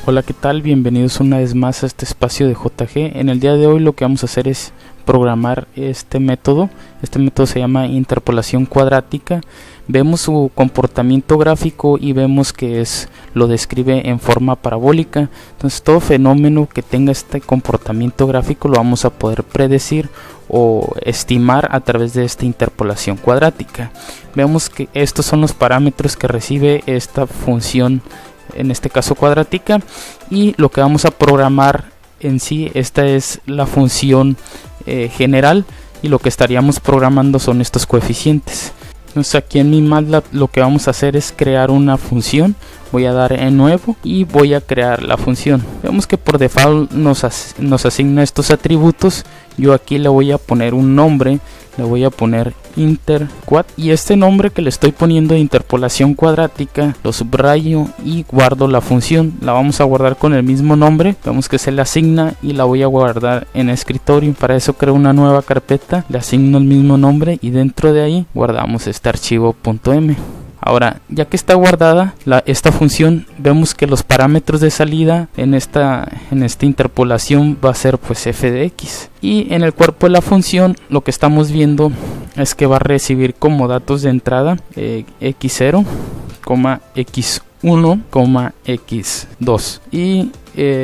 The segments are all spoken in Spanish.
Hola, ¿qué tal? Bienvenidos una vez más a este espacio de JG. En el día de hoy lo que vamos a hacer es programar este método. Este método se llama interpolación cuadrática. Vemos su comportamiento gráfico y vemos que lo describe en forma parabólica. Entonces todo fenómeno que tenga este comportamiento gráfico lo vamos a poder predecir o estimar a través de esta interpolación cuadrática. Vemos que estos son los parámetros que recibe esta función, en este caso cuadrática, y lo que vamos a programar en sí, esta es la función general, y lo que estaríamos programando son estos coeficientes. Entonces aquí en mi MATLAB lo que vamos a hacer es crear una función. Voy a dar en nuevo y voy a crear la función. Vemos que por default nos asigna estos atributos. Yo aquí le voy a poner un nombre, le voy a poner interquad, y este nombre que le estoy poniendo de interpolación cuadrática lo subrayo y guardo la función. La vamos a guardar con el mismo nombre. Vemos que se le asigna y la voy a guardar en escritorio. Para eso creo una nueva carpeta, le asigno el mismo nombre y dentro de ahí guardamos este archivo .m. Ahora, ya que está guardada esta función, vemos que los parámetros de salida en esta interpolación va a ser pues f de x, y en el cuerpo de la función lo que estamos viendo es que va a recibir como datos de entrada x0, x1, x2 y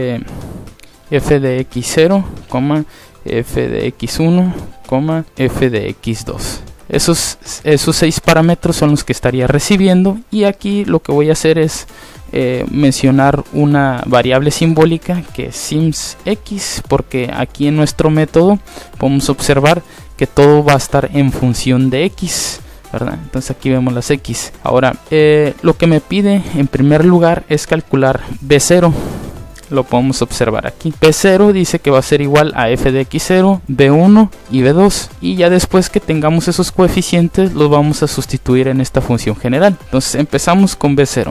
f de x0, f de x1, f de x2. Esos 6 parámetros son los que estaría recibiendo, y aquí lo que voy a hacer es mencionar una variable simbólica que es simsx, porque aquí en nuestro método podemos observar que todo va a estar en función de x, ¿verdad? Entonces aquí vemos las x. Ahora lo que me pide en primer lugar es calcular b0. Lo podemos observar aquí. B0 dice que va a ser igual a f de x0, b1 y b2, y ya después que tengamos esos coeficientes los vamos a sustituir en esta función general. Entonces empezamos con b0.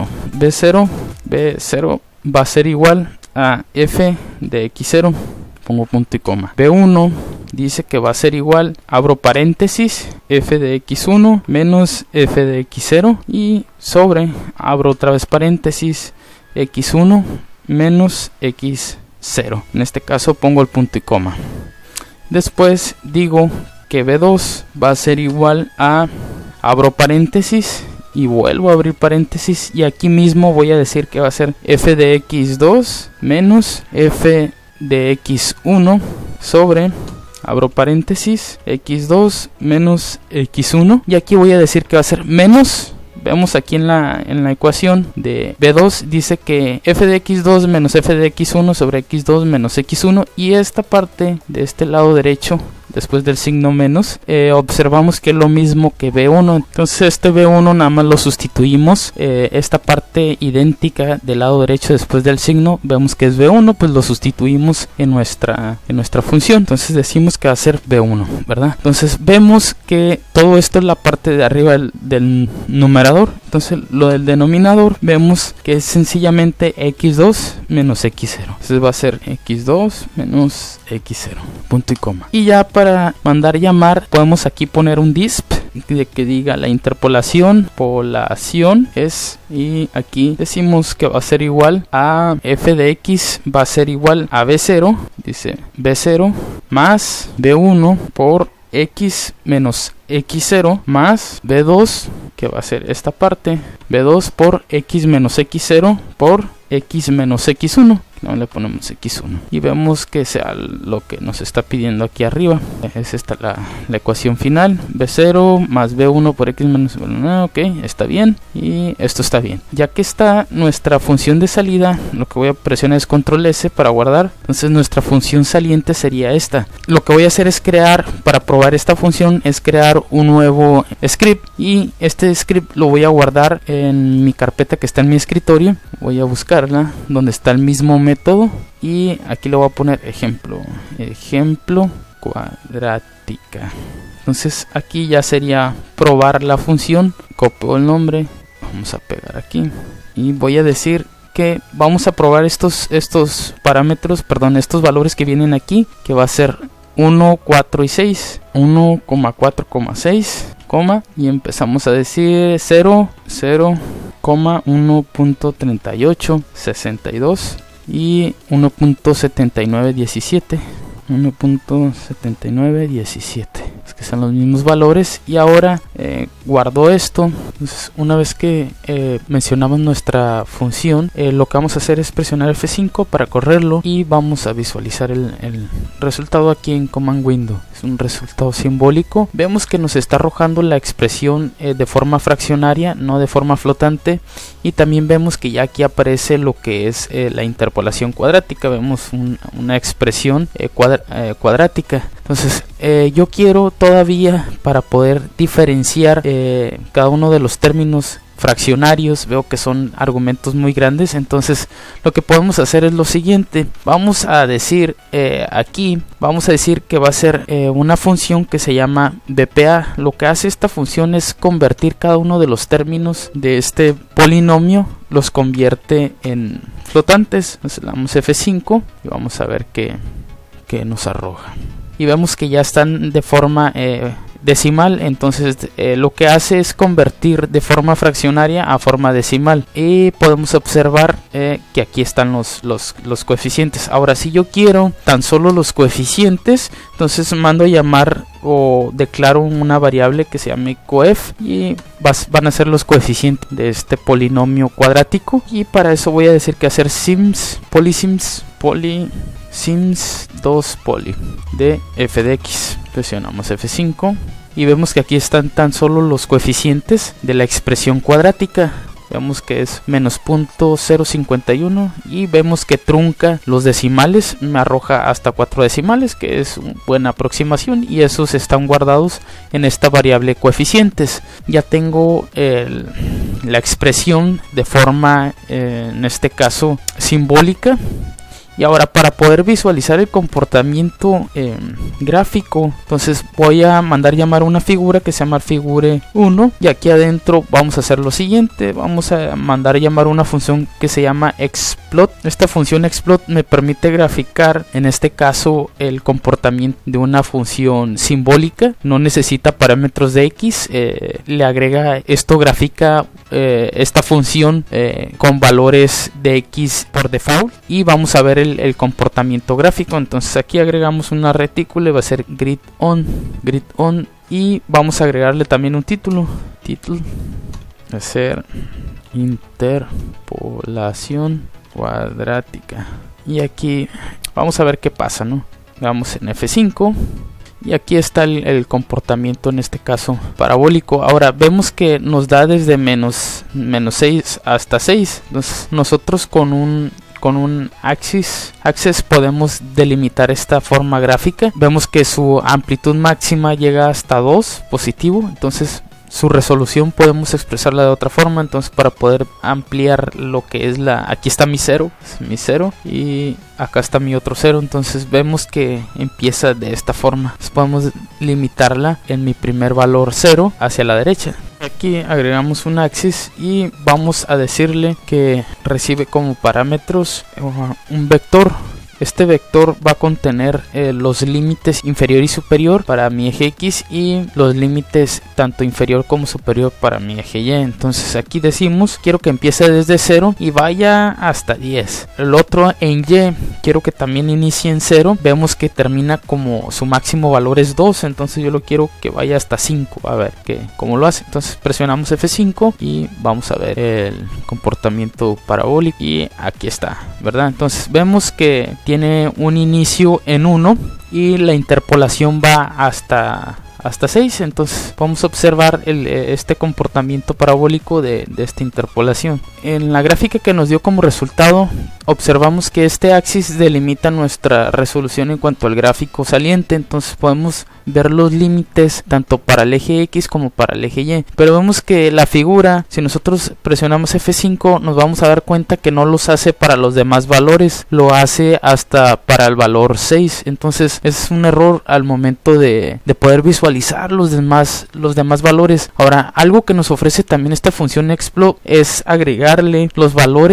B0 va a ser igual a f de x0, pongo punto y coma. B1 dice que va a ser igual, abro paréntesis, f de x1 menos f de x0, y sobre, abro otra vez paréntesis, x1 menos x0. En este caso pongo el punto y coma. Después digo que b2 va a ser igual a, abro paréntesis y vuelvo a abrir paréntesis, y aquí mismo voy a decir que va a ser f de x2 menos f de x1 sobre, abro paréntesis, x2 menos x1, y aquí voy a decir que va a ser menos. Vemos aquí en la ecuación de B2 dice que f de x2 menos f de x1 sobre x2 menos x1, y esta parte de este lado derecho, después del signo menos, observamos que es lo mismo que B1. Entonces este B1 nada más lo sustituimos, esta parte idéntica del lado derecho después del signo, vemos que es B1, pues lo sustituimos en nuestra función. Entonces decimos que va a ser B1, ¿verdad? Entonces vemos que todo esto es la parte de arriba del numerador. Entonces lo del denominador vemos que es sencillamente x2 menos x0. Entonces va a ser x2 menos x0, punto y coma. Y ya para mandar llamar podemos aquí poner un disp de que diga la interpolación es, y aquí decimos que va a ser igual a f de x, va a ser igual a b0, dice b0 más b1 por x menos x0 más b2, que va a ser esta parte, b2 por x menos x0 por x menos x1, no le ponemos x1, y vemos que sea lo que nos está pidiendo aquí arriba. Es esta la ecuación final, b0 más b1 por x menos b1. Ok, está bien, y esto está bien. Ya que está nuestra función de salida, lo que voy a presionar es control S para guardar. Entonces nuestra función saliente sería esta. Lo que voy a hacer es crear, para probar esta función, es crear un nuevo script, y este script lo voy a guardar en mi carpeta que está en mi escritorio. Voy a buscarla donde está el mismo método, y aquí le voy a poner ejemplo cuadrática. Entonces aquí ya sería probar la función. Copio el nombre, vamos a pegar aquí, y voy a decir que vamos a probar estos parámetros, estos valores que vienen aquí, que va a ser 1, 4 y 6, 1,4,6, y empezamos a decir 0, 0, 1.38, 62 y 1.7917. 1.7917, es que son los mismos valores. Y ahora guardo esto. Entonces, una vez que mencionamos nuestra función, lo que vamos a hacer es presionar F5 para correrlo y vamos a visualizar el resultado aquí en Command Window. Es un resultado simbólico. Vemos que nos está arrojando la expresión de forma fraccionaria, no de forma flotante, y también vemos que ya aquí aparece lo que es la interpolación cuadrática. Vemos una expresión cuadrática. Entonces yo quiero todavía, para poder diferenciar cada uno de los términos fraccionarios, veo que son argumentos muy grandes. Entonces lo que podemos hacer es lo siguiente: vamos a decir aquí, vamos a decir que va a ser una función que se llama BPA. Lo que hace esta función es convertir cada uno de los términos de este polinomio, los convierte en flotantes. Entonces le damos F5 y vamos a ver que nos arroja, y vemos que ya están de forma decimal. Entonces lo que hace es convertir de forma fraccionaria a forma decimal, y podemos observar que aquí están los coeficientes. Ahora, si yo quiero tan solo los coeficientes, entonces mando a llamar o declaro una variable que se llame coef, y van a ser los coeficientes de este polinomio cuadrático. Y para eso voy a decir que hacer sims 2 poly de f de x. Presionamos F5 y vemos que aquí están tan solo los coeficientes de la expresión cuadrática. Vemos que es menos 0.051 y vemos que trunca los decimales, me arroja hasta 4 decimales, que es una buena aproximación, y esos están guardados en esta variable coeficientes. Ya tengo la expresión de forma, en este caso, simbólica. Y ahora, para poder visualizar el comportamiento gráfico, entonces voy a mandar llamar una figura que se llama figure 1, y aquí adentro vamos a hacer lo siguiente: vamos a mandar llamar una función que se llama explot. Esta función explot me permite graficar, en este caso, el comportamiento de una función simbólica. No necesita parámetros de x, le agrega esto, grafica esta función con valores de x por default, y vamos a ver el comportamiento gráfico. Entonces aquí agregamos una retícula, va a ser grid on, y vamos a agregarle también un título, va a ser interpolación cuadrática. Y aquí vamos a ver qué pasa, ¿no? Vamos en F5 y aquí está el comportamiento, en este caso parabólico. Ahora vemos que nos da desde menos 6 hasta 6. Entonces nosotros con un axis podemos delimitar esta forma gráfica. Vemos que su amplitud máxima llega hasta 2 positivo, entonces su resolución podemos expresarla de otra forma. Entonces, para poder ampliar lo que es aquí está mi 0, y acá está mi otro 0. Entonces vemos que empieza de esta forma. Entonces, podemos limitarla en mi primer valor 0 hacia la derecha. Aquí agregamos un axis y vamos a decirle que recibe como parámetros un vector. Este vector va a contener los límites inferior y superior para mi eje X, y los límites tanto inferior como superior para mi eje Y. Entonces aquí decimos, quiero que empiece desde 0 y vaya hasta 10. El otro en Y, quiero que también inicie en 0. Vemos que termina como su máximo valor es 2, entonces yo lo quiero que vaya hasta 5. A ver cómo lo hace. Entonces presionamos F5 y vamos a ver el comportamiento parabólico, y aquí está, ¿verdad? Entonces vemos que tiene un inicio en 1 y la interpolación va hasta 6. Entonces vamos a observar este comportamiento parabólico de esta interpolación. En la gráfica que nos dio como resultado, observamos que este axis delimita nuestra resolución en cuanto al gráfico saliente. Entonces podemos ver los límites tanto para el eje X como para el eje Y, pero vemos que la figura, si nosotros presionamos F5, nos vamos a dar cuenta que no los hace para los demás valores, lo hace hasta para el valor 6. Entonces es un error al momento de poder visualizar los demás valores. Ahora, algo que nos ofrece también esta función explot es agregarle los valores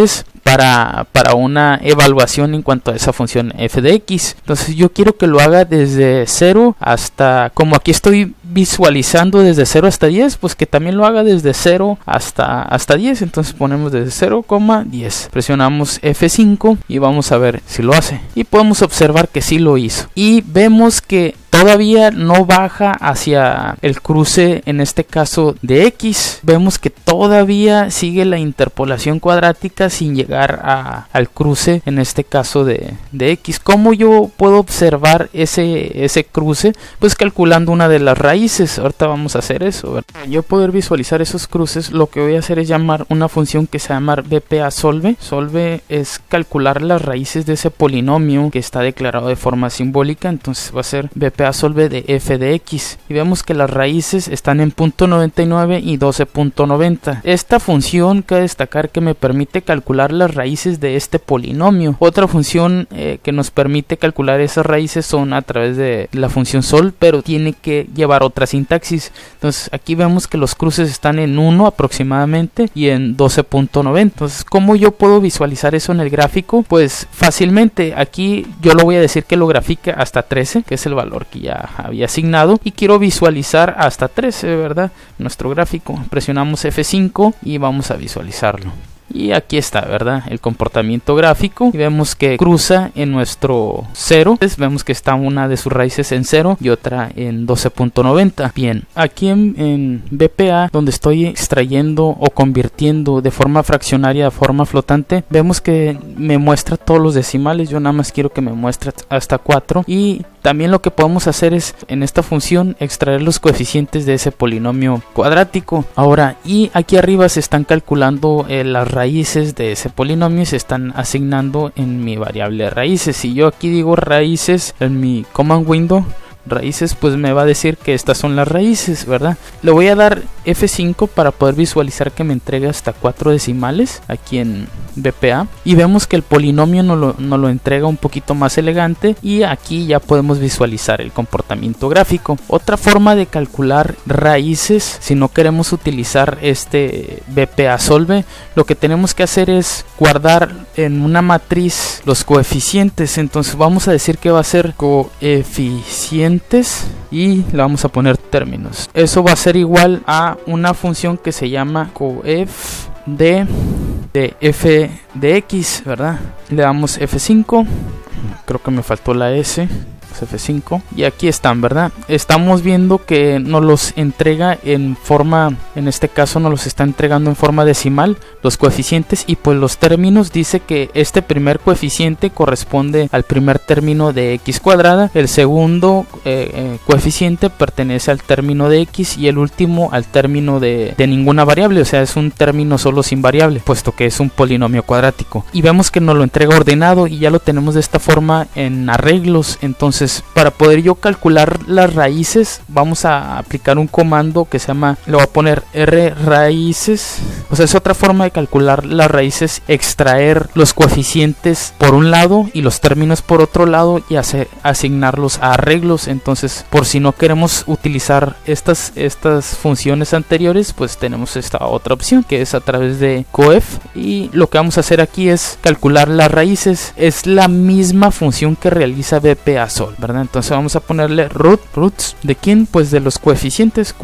para una evaluación en cuanto a esa función f de x. Entonces yo quiero que lo haga desde 0 hasta, como aquí estoy visualizando desde 0 hasta 10, pues que también lo haga desde 0 hasta 10. Entonces ponemos desde 0, 10. Presionamos F5 y vamos a ver si lo hace. Y podemos observar que sí lo hizo. Y vemos que todavía no baja hacia el cruce, en este caso de X. Vemos que todavía sigue la interpolación cuadrática sin llegar al cruce, en este caso de X. ¿Cómo yo puedo observar ese cruce? Pues calculando una de las raíces. Ahorita vamos a hacer eso. Para yo poder visualizar esos cruces, lo que voy a hacer es llamar una función que se llama BPA solve. Solve es calcular las raíces de ese polinomio que está declarado de forma simbólica. Entonces va a ser BPA solve de f de x, y vemos que las raíces están en 0.99 y 12.90. Esta función, cabe destacar que me permite calcular las raíces de este polinomio. Otra función que nos permite calcular esas raíces son a través de la función sol, pero tiene que llevar otra sintaxis. Entonces aquí vemos que los cruces están en 1 aproximadamente y en 12.90. Entonces, ¿cómo yo puedo visualizar eso en el gráfico? Pues fácilmente. Aquí yo lo voy a decir que lo grafique hasta 13, que es el valor que ya había asignado, y quiero visualizar hasta 13, ¿verdad? Nuestro gráfico. Presionamos F5 y vamos a visualizarlo. Y aquí está, ¿verdad? El comportamiento gráfico, y vemos que cruza en nuestro 0. Entonces vemos que está una de sus raíces en 0 y otra en 12.90. Bien, aquí en BPA, donde estoy extrayendo o convirtiendo de forma fraccionaria a forma flotante, vemos que me muestra todos los decimales. Yo nada más quiero que me muestre hasta 4. Y también lo que podemos hacer es, en esta función, extraer los coeficientes de ese polinomio cuadrático. Ahora, y aquí arriba se están calculando las raíces de ese polinomio y se están asignando en mi variable raíces. Si yo aquí digo raíces en mi command window, raíces, pues me va a decir que estas son las raíces, ¿verdad? Le voy a dar F5 para poder visualizar que me entrega hasta 4 decimales aquí en BPA, y vemos que el polinomio nos lo entrega un poquito más elegante, y aquí ya podemos visualizar el comportamiento gráfico. Otra forma de calcular raíces, si no queremos utilizar este BPA solve, lo que tenemos que hacer es guardar en una matriz los coeficientes. Entonces vamos a decir que va a ser coeficientes y le vamos a poner términos. Eso va a ser igual a una función que se llama coef de f de x, ¿verdad? Le damos F5, creo que me faltó la S, F5, y aquí están, ¿verdad? Estamos viendo que nos los entrega en forma, en este caso nos los está entregando en forma decimal, los coeficientes, y pues los términos dice que este primer coeficiente corresponde al primer término de x cuadrada, el segundo coeficiente pertenece al término de x, y el último al término de ninguna variable, o sea, es un término solo sin variable, puesto que es un polinomio cuadrático. Y vemos que nos lo entrega ordenado, y ya lo tenemos de esta forma en arreglos. Entonces, para poder yo calcular las raíces, vamos a aplicar un comando que se llama, le voy a poner r raíces, o sea, es otra forma de calcular las raíces, extraer los coeficientes por un lado y los términos por otro lado, y asignarlos a arreglos. Entonces, por si no queremos utilizar estas funciones anteriores, pues tenemos esta otra opción que es a través de coef, y lo que vamos a hacer aquí es calcular las raíces. Es la misma función que realiza BPA sol, ¿verdad? Entonces vamos a ponerle roots de quién, pues de los coeficientes.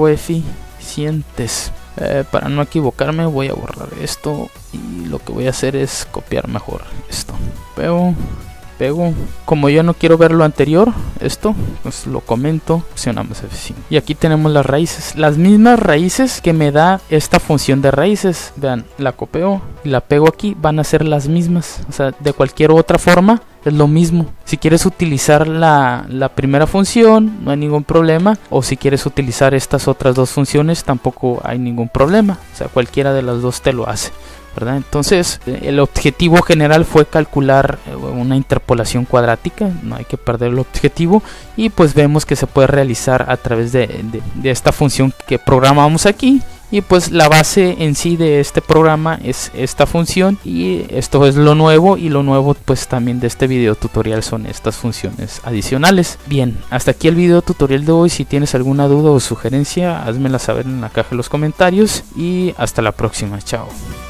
Para no equivocarme voy a borrar esto, y lo que voy a hacer es copiar mejor esto. Pego. Como yo no quiero ver lo anterior, esto, pues lo comento, presionamos F5. Y aquí tenemos las raíces, las mismas raíces que me da esta función de raíces. Vean, la copio y la pego aquí, van a ser las mismas. O sea, de cualquier otra forma es lo mismo. Si quieres utilizar la primera función, no hay ningún problema. O si quieres utilizar estas otras dos funciones, tampoco hay ningún problema. O sea, cualquiera de las dos te lo hace, ¿verdad? Entonces, el objetivo general fue calcular una interpolación cuadrática, no hay que perder el objetivo, y pues vemos que se puede realizar a través de esta función que programamos aquí. Y pues la base en sí de este programa es esta función, y esto es lo nuevo, y lo nuevo pues también de este video tutorial son estas funciones adicionales. Bien, hasta aquí el video tutorial de hoy. Si tienes alguna duda o sugerencia, házmela saber en la caja de los comentarios, y hasta la próxima. Chao.